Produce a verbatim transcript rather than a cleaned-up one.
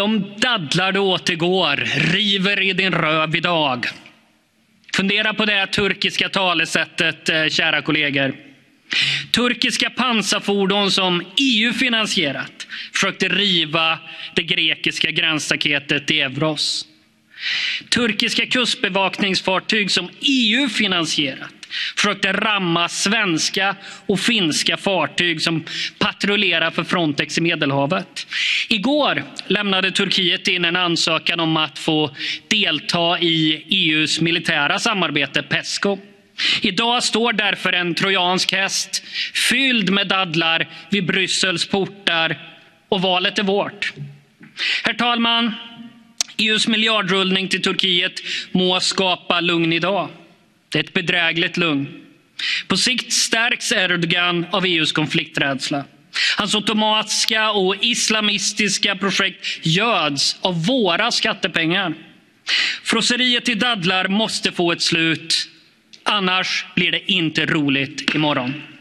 De dadlar du åt igår river i din röv idag. Fundera på det turkiska talesättet, kära kollegor. Turkiska pansarfordon som E U finansierat försökte riva det grekiska gränsstaketet i Evros. Turkiska kustbevakningsfartyg som E U finansierat försökte ramma svenska och finska fartyg som patrullerar för Frontex i Medelhavet. Igår lämnade Turkiet in en ansökan om att få delta i E U:s militära samarbete PESCO. Idag står därför en trojansk häst fylld med dadlar vid Bryssels portar och valet är vårt. Herr talman, E U:s miljardrullning till Turkiet må skapa lugn idag. Det är ett bedrägligt lugn. På sikt stärks Erdogan av E U:s konflikträdsla. Hans automatiska och islamistiska projekt göds av våra skattepengar. Frosseriet till dadlar måste få ett slut. Annars blir det inte roligt imorgon.